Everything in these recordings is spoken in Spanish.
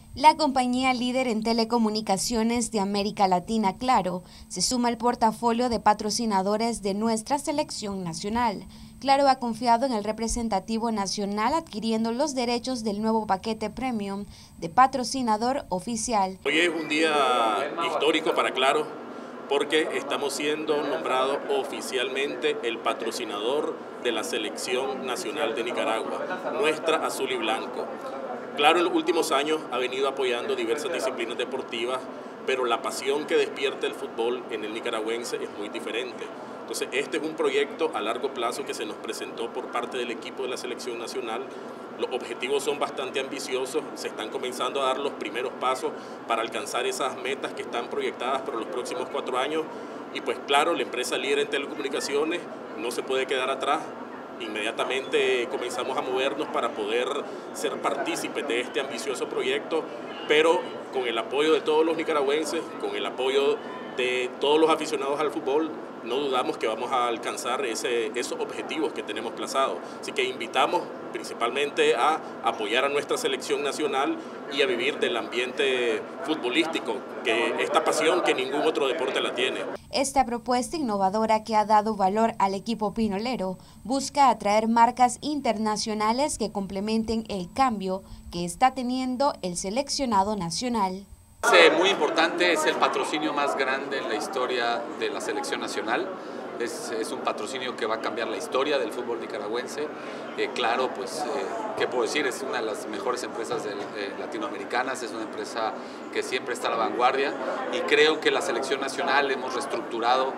La compañía líder en telecomunicaciones de América Latina, Claro, se suma al portafolio de patrocinadores de nuestra selección nacional. Claro ha confiado en el representativo nacional adquiriendo los derechos del nuevo paquete premium de patrocinador oficial. Hoy es un día histórico para Claro porque estamos siendo nombrados oficialmente el patrocinador de la selección nacional de Nicaragua, nuestra azul y blanco. Claro, en los últimos años ha venido apoyando diversas disciplinas deportivas, pero la pasión que despierta el fútbol en el nicaragüense es muy diferente. Entonces, este es un proyecto a largo plazo que se nos presentó por parte del equipo de la selección nacional. Los objetivos son bastante ambiciosos, se están comenzando a dar los primeros pasos para alcanzar esas metas que están proyectadas para los próximos 4 años. Y pues claro, la empresa líder en telecomunicaciones no se puede quedar atrás. Inmediatamente comenzamos a movernos para poder ser partícipes de este ambicioso proyecto, pero con el apoyo de todos los nicaragüenses, con el apoyo de todos los aficionados al fútbol, no dudamos que vamos a alcanzar esos objetivos que tenemos plazados. Así que invitamos principalmente a apoyar a nuestra selección nacional y a vivir del ambiente futbolístico, que esta pasión que ningún otro deporte la tiene. Esta propuesta innovadora que ha dado valor al equipo pinolero busca atraer marcas internacionales que complementen el cambio que está teniendo el seleccionado nacional. Muy importante, es el patrocinio más grande en la historia de la selección nacional. Es un patrocinio que va a cambiar la historia del fútbol nicaragüense. Claro, pues, ¿qué puedo decir? Es una de las mejores empresas latinoamericanas, es una empresa que siempre está a la vanguardia y creo que la selección nacional hemos reestructurado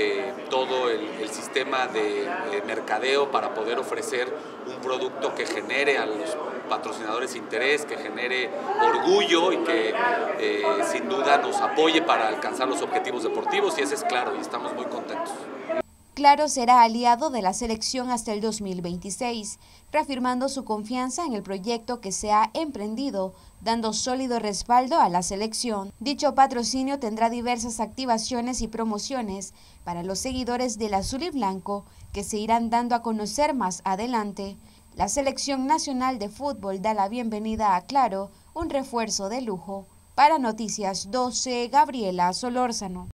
todo el sistema de mercadeo para poder ofrecer un producto que genere a los patrocinadores interés, que genere orgullo y que sin duda nos apoye para alcanzar los objetivos deportivos, y ese es Claro y estamos muy contentos. Claro será aliado de la selección hasta el 2026, reafirmando su confianza en el proyecto que se ha emprendido, dando sólido respaldo a la selección. Dicho patrocinio tendrá diversas activaciones y promociones para los seguidores del azul y blanco que se irán dando a conocer más adelante. La Selección Nacional de Fútbol da la bienvenida a Claro, un refuerzo de lujo. Para Noticias 12, Gabriela Solórzano.